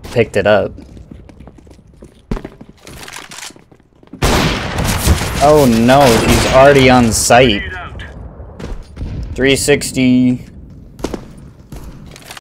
picked it up. Oh no, he's already on site. 360.